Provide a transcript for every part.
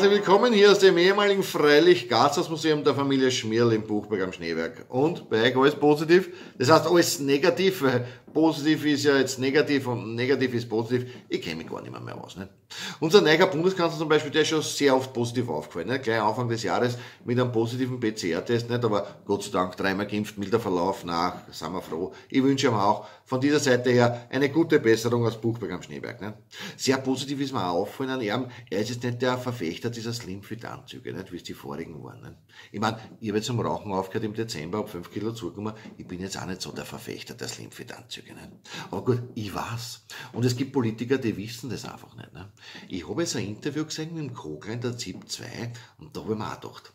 Herzlich willkommen hier aus dem ehemaligen Freilich-Gasthaus-Museum der Familie Schmierl im Buchberg am Schneeberg. Und bei euch alles positiv? Das heißt alles negativ, weil positiv ist ja jetzt negativ und negativ ist positiv. Ich kenne mich gar nicht mehr aus. Nicht? Unser neuer Bundeskanzler zum Beispiel, der ist schon sehr oft positiv aufgefallen. Nicht? Gleich Anfang des Jahres mit einem positiven PCR-Test, nicht? Aber Gott sei Dank dreimal geimpft, milder Verlauf, sind wir froh. Ich wünsche ihm auch von dieser Seite her eine gute Besserung aus Buchberg am Schneeberg. Nicht? Sehr positiv ist mir auch auffallen an ihm, er ist jetzt nicht der Verfechter dieser Slimfit-Anzüge, nicht? Wie es die vorigen waren. Nicht? Ich meine, ich habe jetzt zum Rauchen aufgehört im Dezember, habe 5 Kilo zugenommen, ich bin jetzt auch nicht so der Verfechter der Slimfit-Anzüge. Nicht? Aber gut, ich weiß. Und es gibt Politiker, die wissen das einfach nicht. Nicht? Ich habe jetzt ein Interview gesehen mit dem Kogler in der ZIP 2 und da habe ich mir auch gedacht,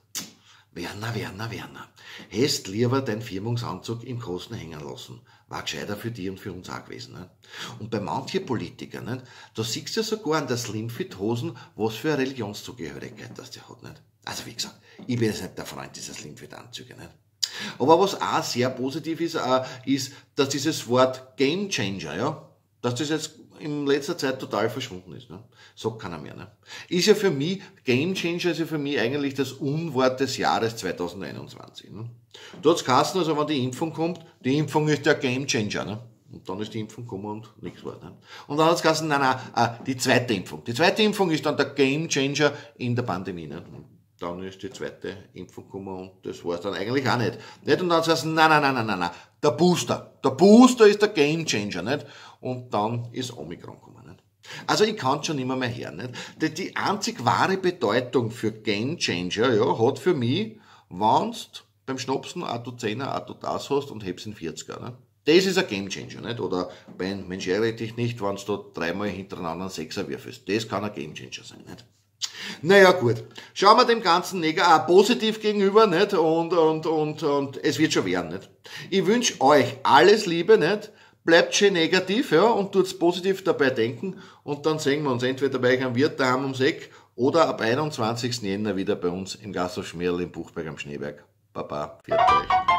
Werner, hättest lieber deinen Firmungsanzug im Kosten hängen lassen. War gescheiter für dich und für uns auch gewesen. Nicht? Und bei manchen Politikern, nicht? Da siehst du ja sogar an der Slimfit-Hosen, was für eine Religionszugehörigkeit das die hat. Nicht? Also wie gesagt, ich bin jetzt nicht der Freund dieser Slimfit-Anzüge. Nicht? Aber was auch sehr positiv ist, ist, dass dieses Wort Game Changer, ja, dass das jetzt in letzter Zeit total verschwunden ist. Ne? Sagt keiner mehr. Ne? Ist ja für mich, Game Changer ist ja für mich eigentlich das Unwort des Jahres 2021. Ne? Da hat's geheißen, also wenn die Impfung kommt, die Impfung ist der Game Changer. Ne? Und dann ist die Impfung gekommen und nichts war. Ne? Und dann hat's geheißen, nein, die zweite Impfung. Die zweite Impfung ist dann der Game Changer in der Pandemie. Ne? Dann ist die zweite Impfung gekommen und das war's dann eigentlich auch nicht. Und dann hat's gesagt, nein, der Booster. Der Booster ist der Game Changer, nicht? Und dann ist Omikron gekommen, nicht? Also ich kann schon immer mehr hören, nicht? Die einzig wahre Bedeutung für Game Changer, ja, hat für mich, wenn's beim Schnapsen auch du 10er, auch du das hast und hebst in 40er, ne? Das ist ein Game Changer, nicht? Oder beim Mensch ärgere dich nicht, wenn du da dreimal hintereinander einen Sechser würfelst. Das kann ein Game Changer sein, nicht? Naja, gut. Schauen wir dem Ganzen positiv gegenüber, nicht? Und es wird schon werden, nicht? Ich wünsche euch alles Liebe, nicht? Bleibt schön negativ, ja, und tut's positiv dabei denken. Und dann sehen wir uns entweder bei euch am Wirt daheim ums Eck oder ab 21. Jänner wieder bei uns im Gasthaus Schmierl im Buchberg am Schneeberg. Baba, viert euch.